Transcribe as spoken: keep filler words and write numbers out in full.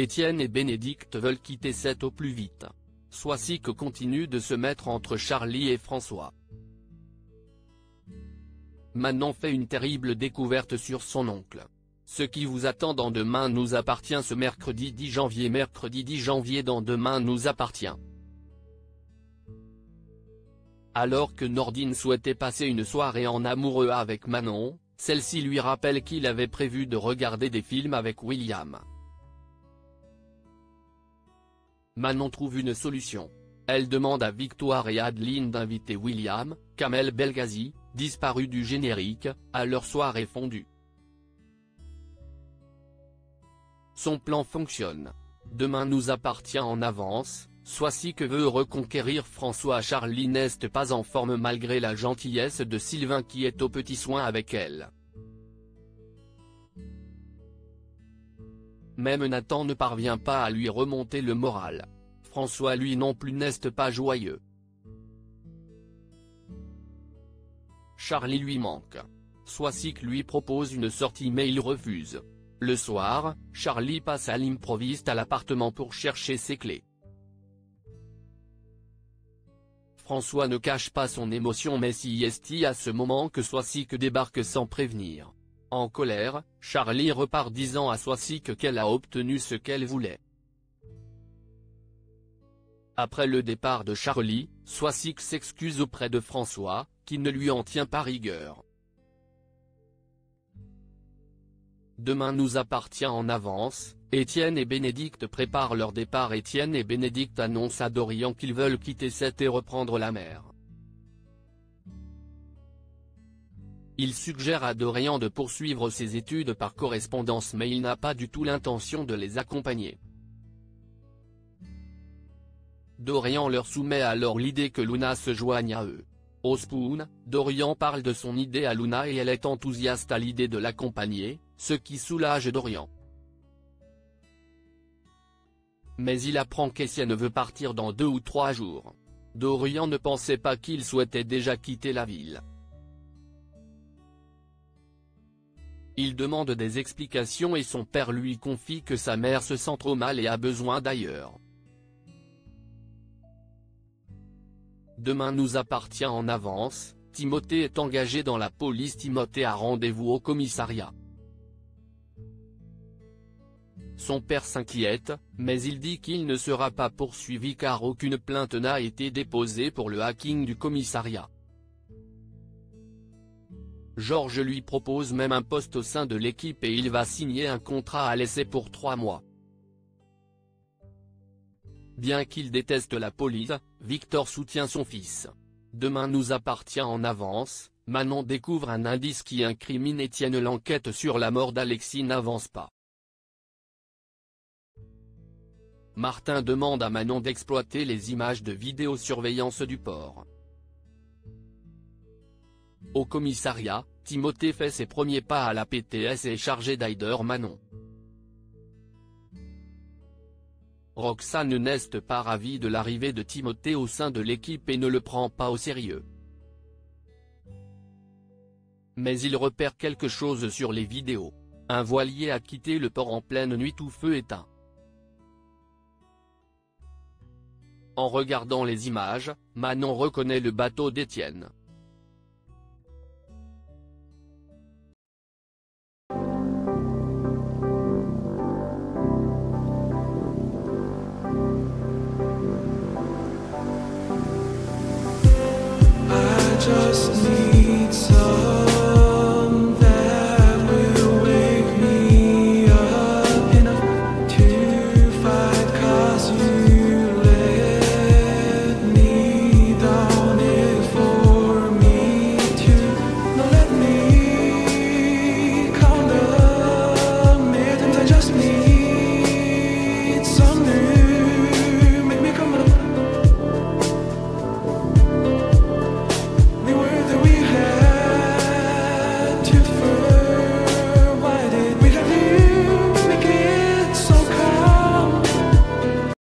Étienne et Bénédicte veulent quitter Sète au plus vite. Soisic continue de se mettre entre Charlie et François. Manon fait une terrible découverte sur son oncle. Ce qui vous attend dans Demain nous appartient ce mercredi dix janvier. Mercredi dix janvier dans Demain nous appartient. Alors que Nordine souhaitait passer une soirée en amoureux avec Manon, celle-ci lui rappelle qu'il avait prévu de regarder des films avec William. Manon trouve une solution. Elle demande à Victoire et Adeline d'inviter William, Kamel Belghazi, disparu du générique, à leur soirée fondue. Son plan fonctionne. Demain nous appartient en avance. Soisic veut reconquérir François. Charlie n'est pas en forme malgré la gentillesse de Sylvain qui est aux petits soins avec elle. Même Nathan ne parvient pas à lui remonter le moral. François lui non plus n'est pas joyeux. Charlie lui manque. Soisic lui propose une sortie mais il refuse. Le soir, Charlie passe à l'improviste à l'appartement pour chercher ses clés. François ne cache pas son émotion mais s'y est à ce moment que Soisic débarque sans prévenir. En colère, Charlie repart disant à Soisic qu'elle a obtenu ce qu'elle voulait. Après le départ de Charlie, Soisic s'excuse auprès de François, qui ne lui en tient pas rigueur. Demain nous appartient en avance. Étienne et Bénédicte préparent leur départ. Étienne et Bénédicte annoncent à Dorian qu'ils veulent quitter Sète et reprendre la mer. Il suggère à Dorian de poursuivre ses études par correspondance mais il n'a pas du tout l'intention de les accompagner. Dorian leur soumet alors l'idée que Luna se joigne à eux. Au Spoon, Dorian parle de son idée à Luna et elle est enthousiaste à l'idée de l'accompagner, ce qui soulage Dorian. Mais il apprend qu'Étienne veut partir dans deux ou trois jours. Dorian ne pensait pas qu'il souhaitait déjà quitter la ville. Il demande des explications et son père lui confie que sa mère se sent trop mal et a besoin d'ailleurs. Demain nous appartient en avance. Timothée est engagé dans la police. Timothée a rendez-vous au commissariat. Son père s'inquiète, mais il dit qu'il ne sera pas poursuivi car aucune plainte n'a été déposée pour le hacking du commissariat. Georges lui propose même un poste au sein de l'équipe et il va signer un contrat à l'essai pour trois mois. Bien qu'il déteste la police, Victor soutient son fils. Demain nous appartient en avance. Manon découvre un indice qui incrimine Étienne. L'enquête sur la mort d'Alexis n'avance pas. Martin demande à Manon d'exploiter les images de vidéosurveillance du port. Au commissariat, Timothée fait ses premiers pas à la P T S et est chargé d'aider Manon. Roxane n'est pas ravie de l'arrivée de Timothée au sein de l'équipe et ne le prend pas au sérieux. Mais il repère quelque chose sur les vidéos. Un voilier a quitté le port en pleine nuit tout feu éteint. En regardant les images, Manon reconnaît le bateau d'Étienne. I just need